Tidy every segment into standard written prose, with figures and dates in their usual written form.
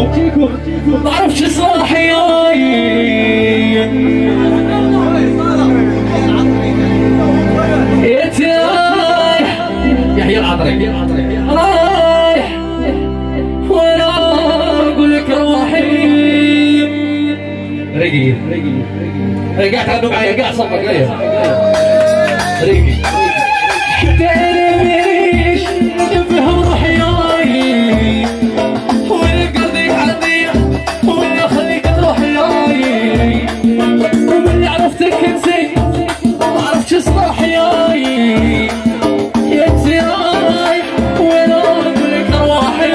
ما عرفتش صاحي يحيى العطري رايح وانا اقول لك روحي ريقي رجعت عنده معايا كاع صفك ليا ريقي حتى انا مانيش نفهم روحي والقلبي عندي ولا خليك تروح ياي ومن عرفتك نسيت ما عرفتش صباحي يا تراي وانا اقول لك روحي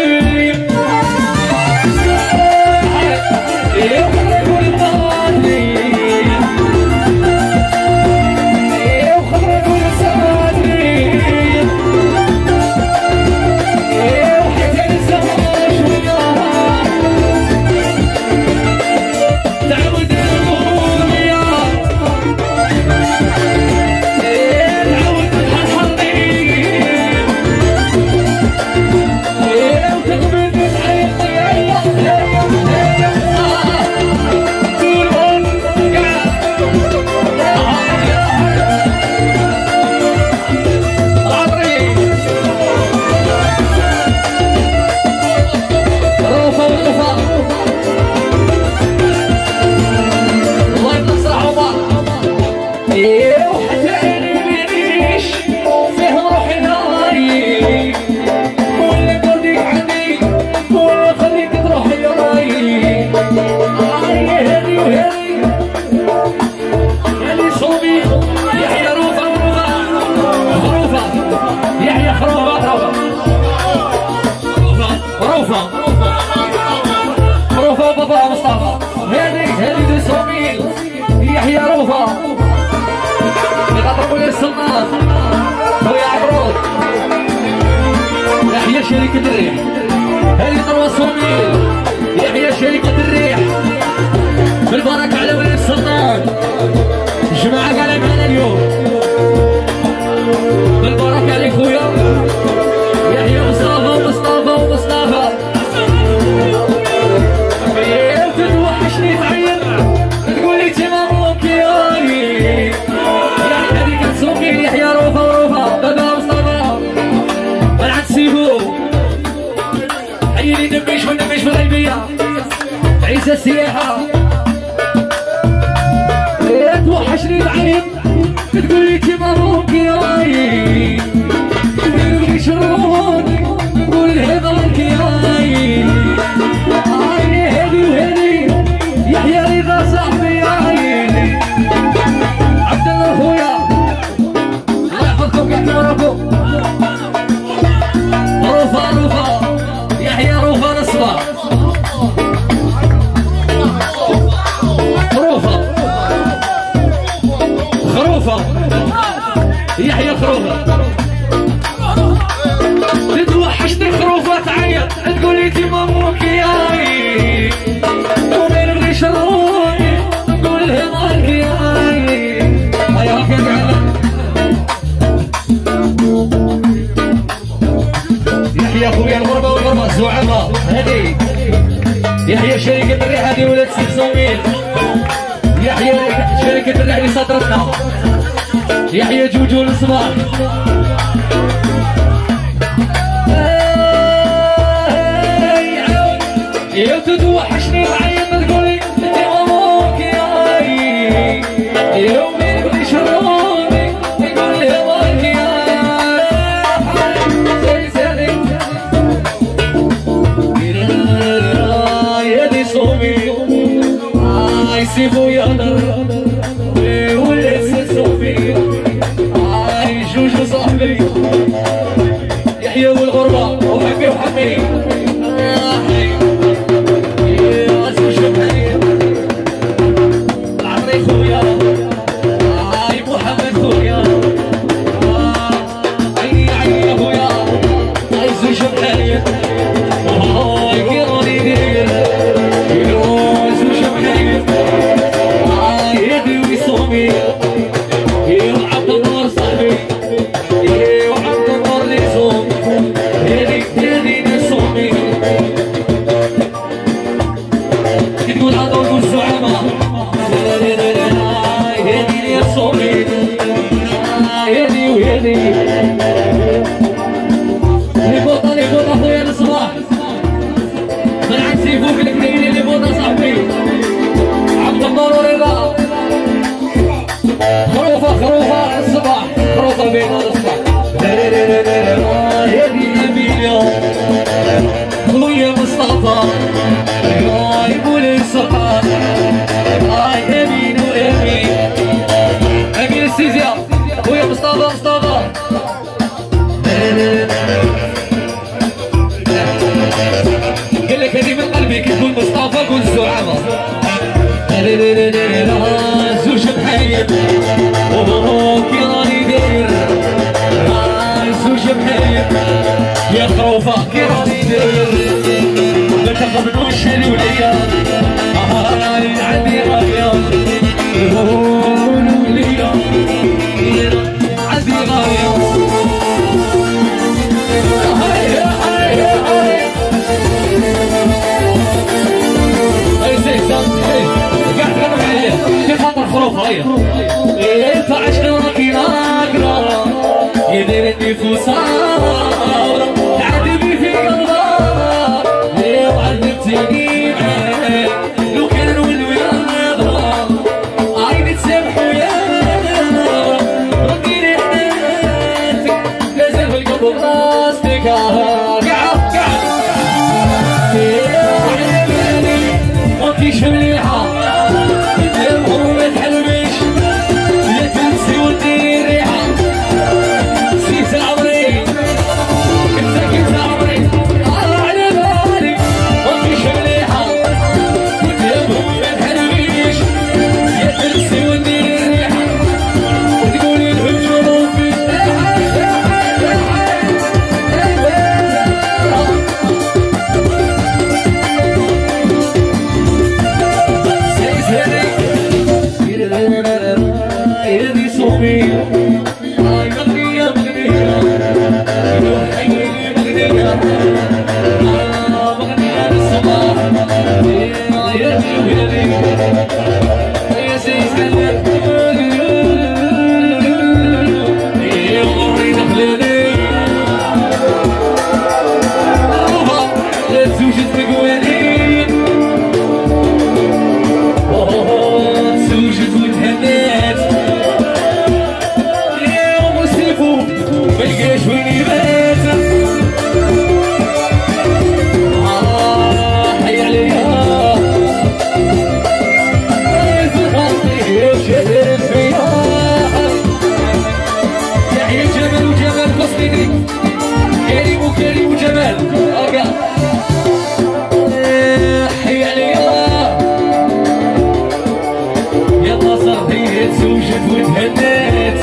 يحيى روفا يغطربوا لي السلطان خويا عبرود يحيى شركة الريح هذه ثروة صوميل يحيى شركة الريح بالبركة على ولي السلطان الجماعة قال معنا اليوم بالبركة عليك خويا يحيى ومصطفى تتوحشني تعين تقولي تمامك ياي هذيك تسوقي يحيى روفا بابا مصطفى طلعت سيبو حيلي دميش ونميش بالغيبية عيسى السياحة توحشني تعين تقولي تمامك ياي تقولي شروني قول هبالك ياي يحيى رضا صاحبي يا عيني عبد الله خويا الله يحفظكم يحكي وراكم روفا يحيى روفا نصبة خروفة يحيى خروفة تتوحشني خروفة تعيط تقولي تمامك ياي شروني قول هضرك ياي هيا كيف يحيى خويا الغربة الزعماء هذي يحيى شركة الريح هذه ولاد 600 يحيى شركة الريح اللي صدرتنا يحيى جوجو الصباح يا تتوحشني وعين تقولي تمامك ياي يومي بغي شروني تقول هواك يا دي صومي سيبو يا نار ولد صومي جوجو صاحبي يحيى والغربة وحبي وحمي قال لك هذه من قلبي كي تقول مصطفى قول الزعامة زوج محايد كي راني داير زوج محايد يا خروفة كي راني داير ما تقبلوش الولية عندي غاية قولوا لي عندي غاية قاعد تغنوا معايا كيف خاطر خروفة هيا فعشنا راكي ناقرة يدير النفوس تعذبي في قلبها وعذبتيني لو كانوا الولاد عيني تسامحوا يا رديني حنانتك لازال في القلب بلاستيك قعد يا عيني ماكيش مليحة الهموم ما تحلميش يا تنسي ودير ريحة سيس العمري كنت عمري على بالي ماكيش مليحة الهموم ما تحلميش يا تنسي ودير ريحة وتقولي لهم جنوبي كريم وجمال حي عليا يلا صافي تزوجت وتهنات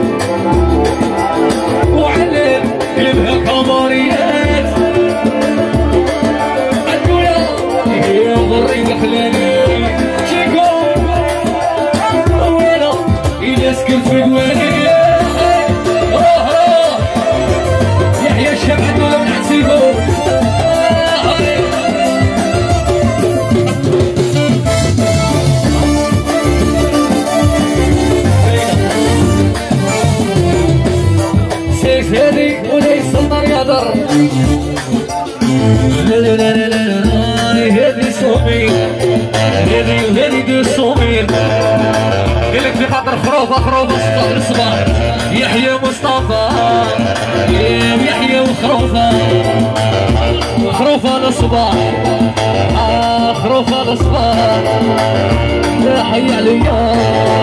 وعلم قلبها قمريات الدنيا هي ضري دخلاني شيكو وانا الى سكنت في دواني يحيى الشبعة ولا نحسيبو سيف هذي وليس النار يهدر لا لا لا لا لا لا هذي صومي هذي دو صومي قالك في خاطر خروفة الصباح يحيى مصطفى يحيى وخروفة الصباح خروفة الصباح يا حي عليا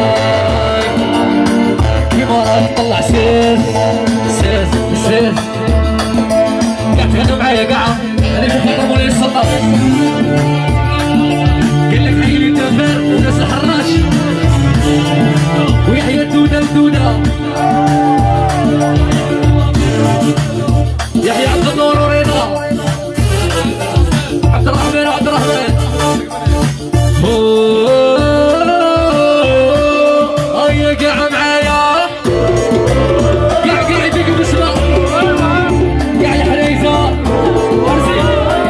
كيما راك طلع سيس قاعد تغنوا معايا قاعد هذي في خاطر مولاي السلطان قالك عيني تفار وناس الحراش ويحيى الدودة يحيى عبد النور ورضا عبد الرحمن هيا قاع معايا قاع يديك بسمع قاع يا حريفة ورزي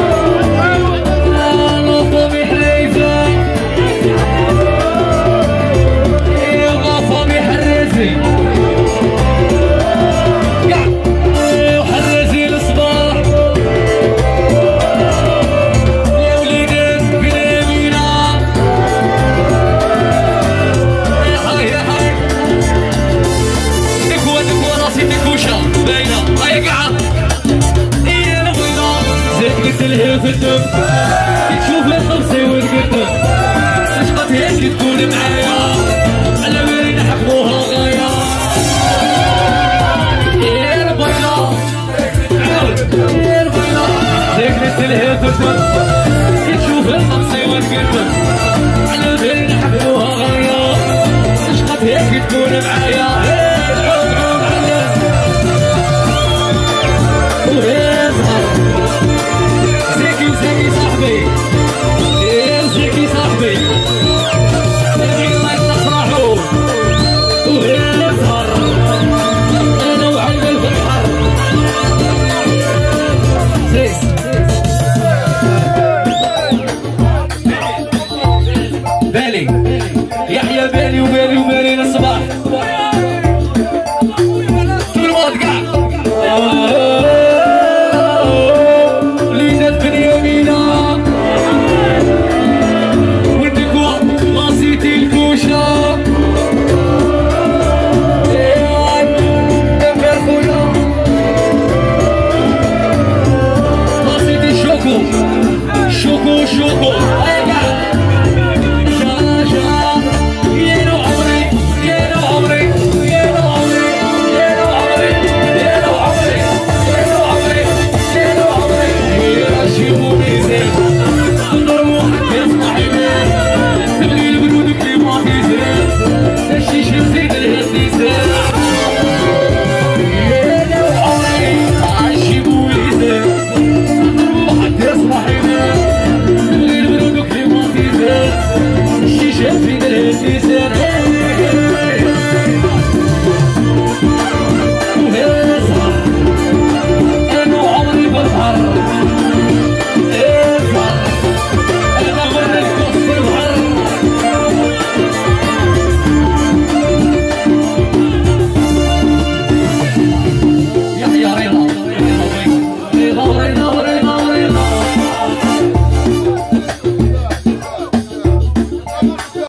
غافة حريفة غافة حريزي تلهي في الدم تشوف الخمسة وتقدم عشقت هيك تكون معايا على بالي نحبوها غاية يا البيضة عاود يا البيضة سكنت تلهي كي تشوف النقصي وتقلب على بالي نحبوها غاية عشقت هيك تكون معايا